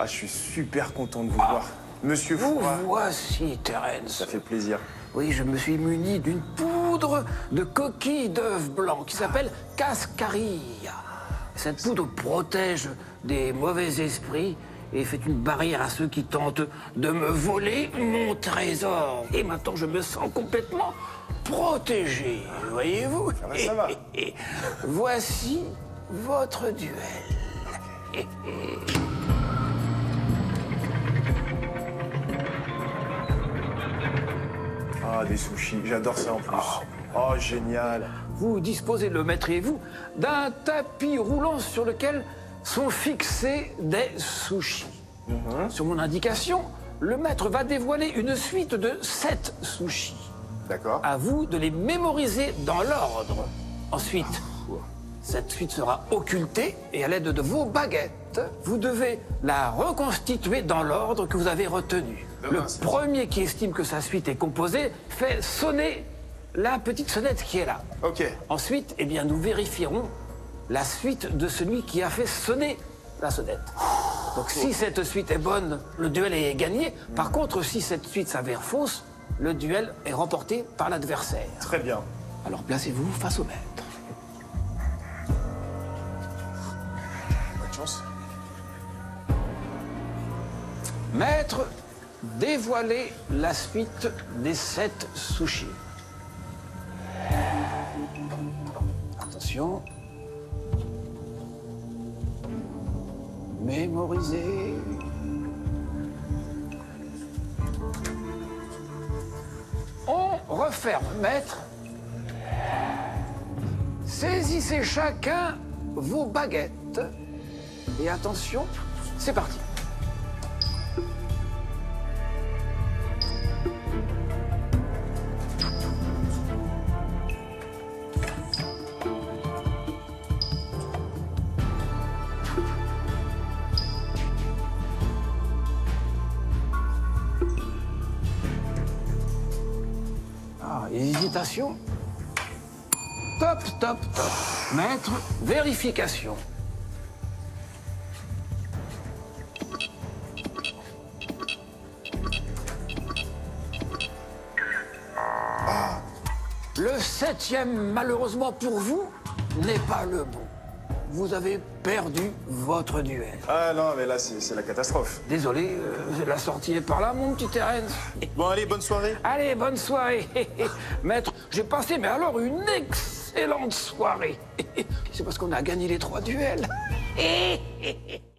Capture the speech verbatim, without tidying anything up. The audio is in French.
Ah, je suis super content de vous voir. Monsieur Vous Froid. voici, Terence. Ça fait plaisir. Oui, je me suis muni d'une poudre de coquille d'œuf blanc qui s'appelle cascarilla. Cette poudre protège des mauvais esprits et fait une barrière à ceux qui tentent de me voler mon trésor. Et maintenant, je me sens complètement protégé, voyez-vous. Ça va, ça va. Voici votre duel. Ah, des sushis. J'adore ça en plus. Oh, génial. Vous disposez, le maître et vous, d'un tapis roulant sur lequel sont fixés des sushis. Mhm. Sur mon indication, le maître va dévoiler une suite de sept sushis. D'accord. À vous de les mémoriser dans l'ordre. Ensuite, cette suite sera occultée et à l'aide de vos baguettes, vous devez la reconstituer dans l'ordre que vous avez retenu. Le Demain, c'est premier qui estime que sa suite est composée fait sonner la petite sonnette qui est là. Ok. Ensuite, eh bien, nous vérifierons la suite de celui qui a fait sonner la sonnette. Donc, si cette suite est bonne, le duel est gagné. Par contre, si cette suite s'avère fausse, le duel est remporté par l'adversaire. Très bien. Alors, placez-vous face au maître. Bonne chance. Maître, dévoilez la suite des sept sushis. Attention. Mémorisez. On referme, maître. Saisissez chacun vos baguettes. Et attention, c'est parti. Ah, hésitation. Top, top, top. Maître, vérification. Le septième, malheureusement pour vous, n'est pas le bon. Vous avez perdu votre duel. Ah non, mais là, c'est c'est la catastrophe. Désolé, euh, la sortie est par là, mon petit Terence. Bon, allez, bonne soirée. Allez, bonne soirée. Maître, j'ai passé, mais alors, une excellente soirée. C'est parce qu'on a gagné les trois duels.